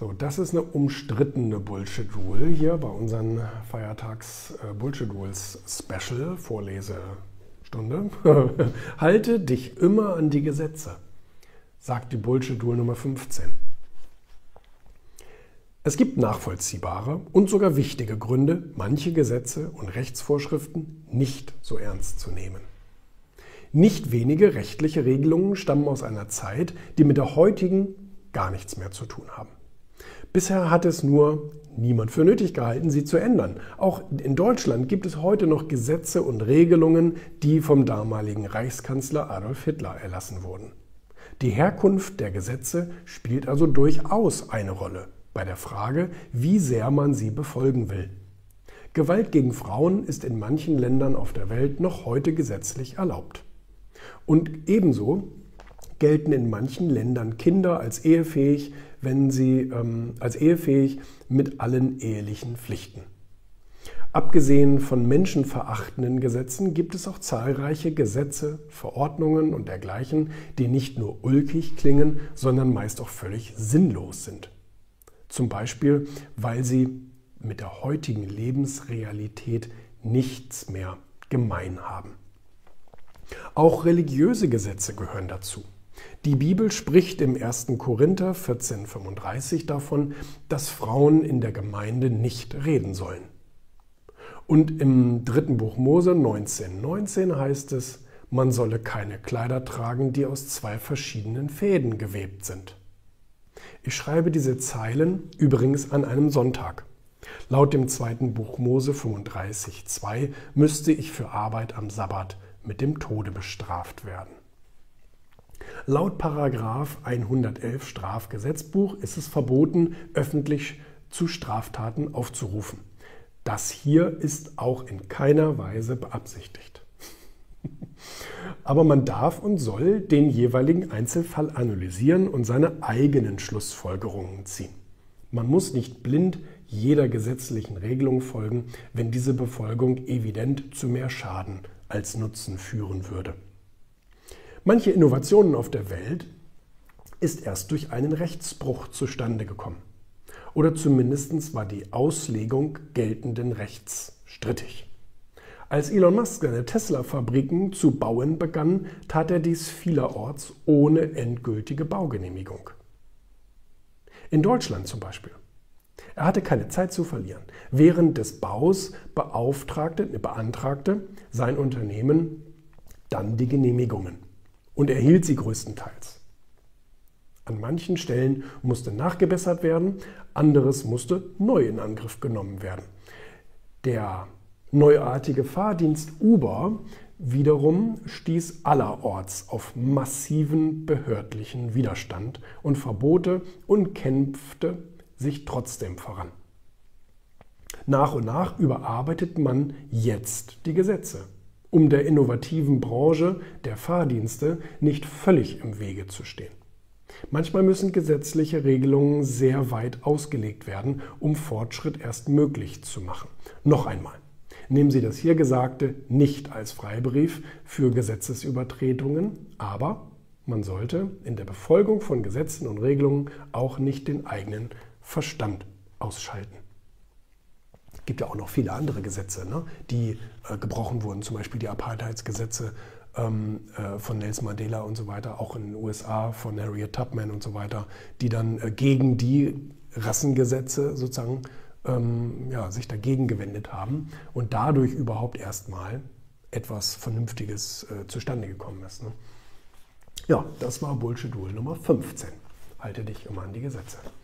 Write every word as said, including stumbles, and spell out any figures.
So, das ist eine umstrittene Bullshit-Rule hier bei unseren Feiertags-Bullshit-Rules-Special, Vorlesestunde. Halte dich immer an die Gesetze, sagt die Bullshit-Rule Nummer fünfzehn. Es gibt nachvollziehbare und sogar wichtige Gründe, manche Gesetze und Rechtsvorschriften nicht so ernst zu nehmen. Nicht wenige rechtliche Regelungen stammen aus einer Zeit, die mit der heutigen gar nichts mehr zu tun haben. Bisher hat es nur niemand für nötig gehalten, sie zu ändern. Auch in Deutschland gibt es heute noch Gesetze und Regelungen, die vom damaligen Reichskanzler Adolf Hitler erlassen wurden. Die Herkunft der Gesetze spielt also durchaus eine Rolle bei der Frage, wie sehr man sie befolgen will. Gewalt gegen Frauen ist in manchen Ländern auf der Welt noch heute gesetzlich erlaubt. Und ebenso gelten in manchen Ländern Kinder als ehefähig, wenn sie ähm, als ehefähig mit allen ehelichen Pflichten. Abgesehen von menschenverachtenden Gesetzen gibt es auch zahlreiche Gesetze, Verordnungen und dergleichen, die nicht nur ulkig klingen, sondern meist auch völlig sinnlos sind. Zum Beispiel, weil sie mit der heutigen Lebensrealität nichts mehr gemein haben. Auch religiöse Gesetze gehören dazu. Die Bibel spricht im ersten Korinther vierzehn fünfunddreißig davon, dass Frauen in der Gemeinde nicht reden sollen. Und im dritten Buch Mose neunzehn neunzehn heißt es, man solle keine Kleider tragen, die aus zwei verschiedenen Fäden gewebt sind. Ich schreibe diese Zeilen übrigens an einem Sonntag. Laut dem zweiten Buch Mose fünfunddreißig zwei müsste ich für Arbeit am Sabbat mit dem Tode bestraft werden. Laut Paragraph hundertelf Strafgesetzbuch ist es verboten, öffentlich zu Straftaten aufzurufen. Das hier ist auch in keiner Weise beabsichtigt. Aber man darf und soll den jeweiligen Einzelfall analysieren und seine eigenen Schlussfolgerungen ziehen. Man muss nicht blind jeder gesetzlichen Regelung folgen, wenn diese Befolgung evident zu mehr Schaden als Nutzen führen würde. Manche Innovationen auf der Welt ist erst durch einen Rechtsbruch zustande gekommen. Oder zumindest war die Auslegung geltenden Rechts strittig. Als Elon Musk seine Tesla-Fabriken zu bauen begann, tat er dies vielerorts ohne endgültige Baugenehmigung. In Deutschland zum Beispiel. Er hatte keine Zeit zu verlieren. Während des Baus beauftragte, beantragte sein Unternehmen dann die Genehmigungen und erhielt sie größtenteils. An manchen Stellen musste nachgebessert werden, anderes musste neu in Angriff genommen werden. Der neuartige Fahrdienst Uber wiederum stieß allerorts auf massiven behördlichen Widerstand und Verbote und kämpfte sich trotzdem voran. Nach und nach überarbeitet man jetzt die Gesetze, um der innovativen Branche der Fahrdienste nicht völlig im Wege zu stehen. Manchmal müssen gesetzliche Regelungen sehr weit ausgelegt werden, um Fortschritt erst möglich zu machen. Noch einmal, nehmen Sie das hier Gesagte nicht als Freibrief für Gesetzesübertretungen, aber man sollte in der Befolgung von Gesetzen und Regelungen auch nicht den eigenen Verstand ausschalten. Es gibt ja auch noch viele andere Gesetze, ne, die äh, gebrochen wurden, zum Beispiel die Apartheidsgesetze ähm, äh, von Nelson Mandela und so weiter, auch in den U S A von Harriet Tubman und so weiter, die dann äh, gegen die Rassengesetze sozusagen ähm, ja, sich dagegen gewendet haben und dadurch überhaupt erstmal etwas Vernünftiges äh, zustande gekommen ist. Ne? Ja, das war Bullshit Rule Nummer fünfzehn. Halte dich immer an die Gesetze.